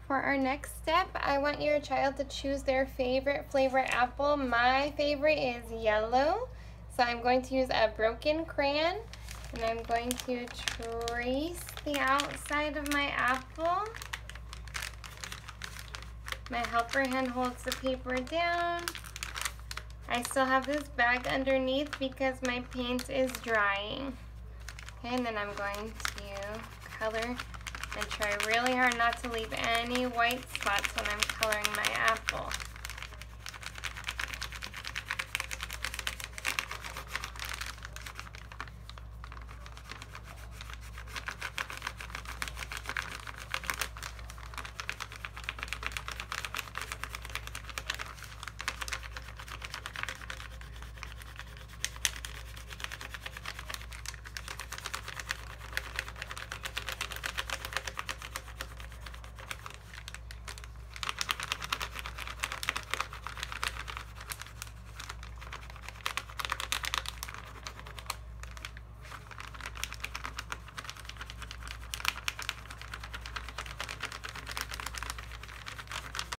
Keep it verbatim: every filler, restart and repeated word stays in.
For our next step, I want your child to choose their favorite flavor apple. My favorite is yellow, so I'm going to use a broken crayon, and I'm going to trace the outside of my apple. My helper hand holds the paper down. I still have this bag underneath because my paint is drying. Okay, and then I'm going to color and try really hard not to leave any white spots when I'm coloring my apple.